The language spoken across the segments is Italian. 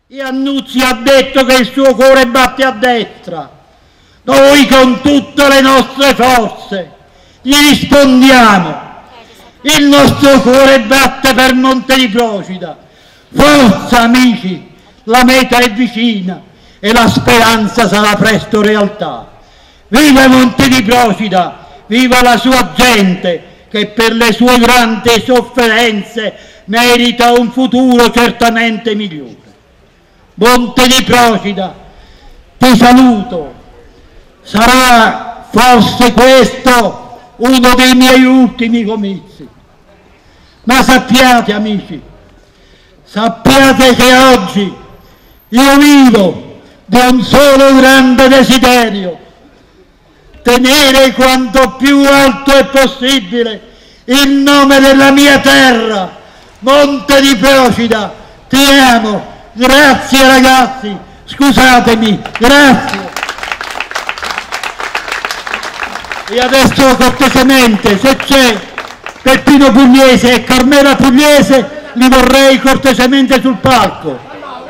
Iannuzzi ha detto che il suo cuore batte a destra. Noi con tutte le nostre forze gli rispondiamo. Il nostro cuore batte per Monte di Procida. Forza amici, la meta è vicina e la speranza sarà presto realtà. Viva Monte di Procida, viva la sua gente che per le sue grandi sofferenze merita un futuro certamente migliore. Monte di Procida, ti saluto. Sarà forse questo uno dei miei ultimi comizi. Ma sappiate amici, sappiate che oggi io vivo di un solo grande desiderio: tenere quanto più alto è possibile il nome della mia terra, Monte di Procida. Ti amo, grazie ragazzi, scusatemi, grazie. E adesso cortesemente, se c'è Peppino Pugliese e Carmela Pugliese, li vorrei cortesemente sul palco.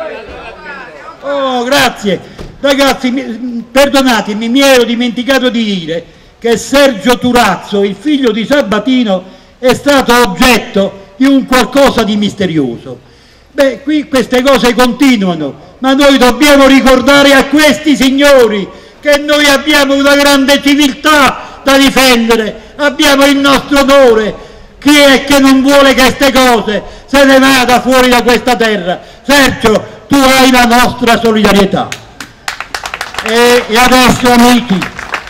Oh, grazie. Ragazzi, perdonatemi, mi ero dimenticato di dire che Sergio Turazzo, il figlio di Sabatino, è stato oggetto di un qualcosa di misterioso. Beh, qui queste cose continuano, ma noi dobbiamo ricordare a questi signori che noi abbiamo una grande civiltà da difendere, abbiamo il nostro onore. Chi è che non vuole che queste cose se ne vada fuori da questa terra? Sergio, tu hai la nostra solidarietà. E adesso amici,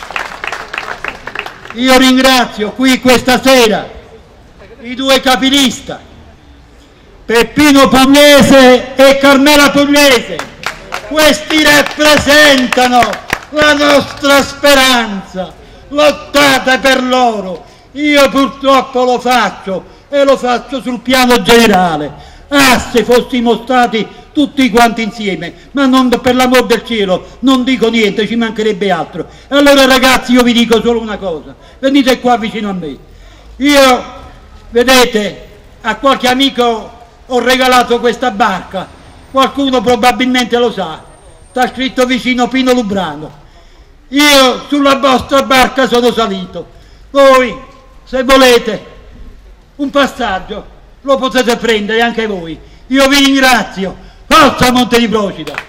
io ringrazio qui questa sera i due capilista, Peppino Pugliese e Carmela Pugliese. Questi rappresentano la nostra speranza, lottate per loro. Io purtroppo lo faccio e lo faccio sul piano generale. Ah, se fossimo stati tutti quanti insieme, ma non, per l'amor del cielo, non dico niente, ci mancherebbe altro. Allora ragazzi, io vi dico solo una cosa: venite qua vicino a me. Io, vedete, a qualche amico ho regalato questa barca, qualcuno probabilmente lo sa, sta scritto vicino Pino Lubrano. Io sulla vostra barca sono salito, voi se volete un passaggio lo potete prendere anche voi. Io vi ringrazio. Forza Monte di Procida!